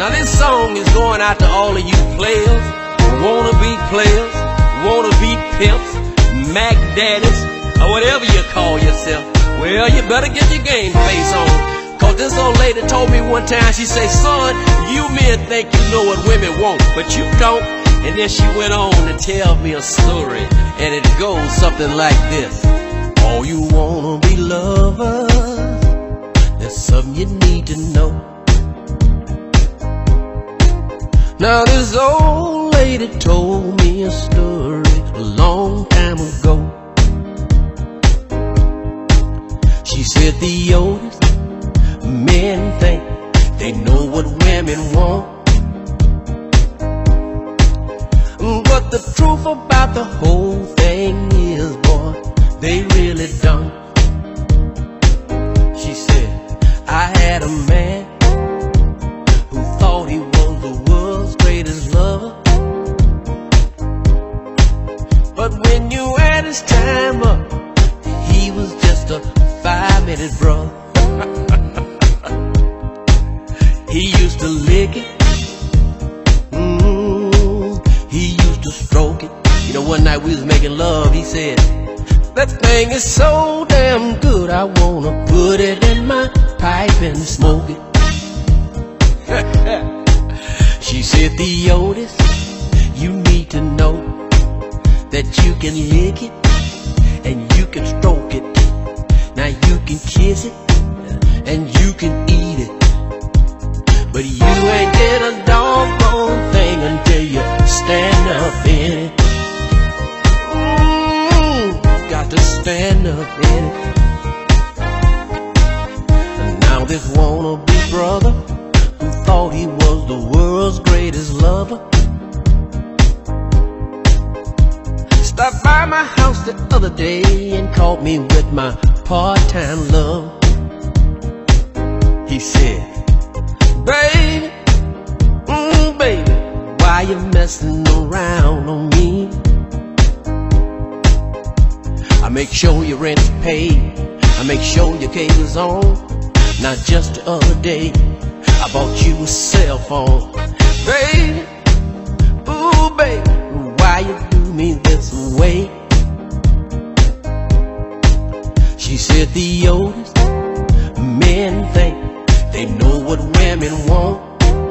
Now this song is going out to all of you players, wanna-be players, wanna-be pimps, Mac daddies, or whatever you call yourself. Well, you better get your game face on. Cause this old lady told me one time, she said, son, you men think you know what women want, but you don't. And then she went on to tell me a story, and it goes something like this. All you wanna be lovers, there's something you need to know. Now this old lady told me a story a long time ago. She said, THEODIS, men think they know what women want, but the truth about the whole thing is, boy, they really don't. She said, I had a man who thought he was the world's greatest lover, but when you add his time up, he was just a 5-minute brother. He used to lick it, he used to stroke it. You know, one night we was making love, he said, that thing is so damn good, I wanna put it in my pipe and smoke it. She said, THEODIS, you need to know that you can lick it and you can stroke it. Now you can kiss it and you can eat it, but you ain't did a doggone thing until you stand up in it. Got to stand up in it. And now this wannabe brother who thought he was the world's greatest lover stopped by my house the other day and caught me with my part-time love. He said, baby, baby, why you messing around on me? I make sure your rent's paid, I make sure your cable's on. Not just the other day, I bought you a cell phone. Baby, ooh baby, why you do me this way? She said, THEODIS, men think they know what women want,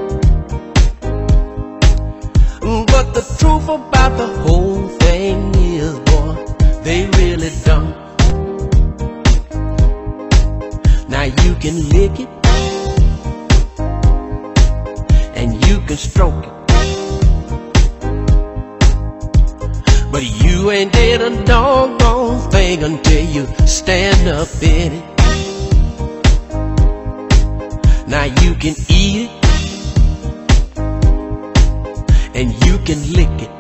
but the truth about the whole thing is, boy, they really don't. Now you can lick it and you can stroke it, but you ain't did a doggone thing until you stand up in it. Now you can eat it and you can lick it,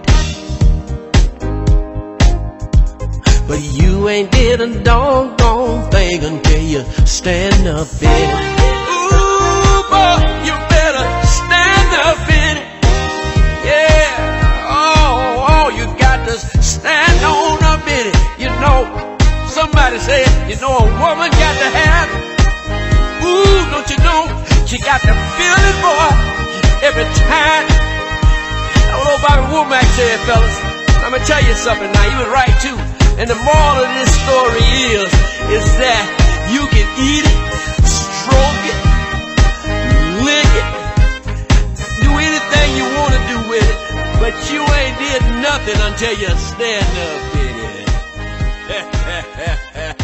but you ain't did a doggone thing until you stand up in it. Ooh, boy, you better stand up in it. Yeah, oh, you got to stand on up in it. You know, somebody said, you know, a woman got to have it. Ooh, don't you know, she got to feel it, boy, every time. I don't know about what Womack said, fellas. I'm gonna tell you something now, he was right too. And the moral of this story is that you can eat it, stroke it, lick it, do anything you want to do with it, but you ain't did nothing until you stand up in it.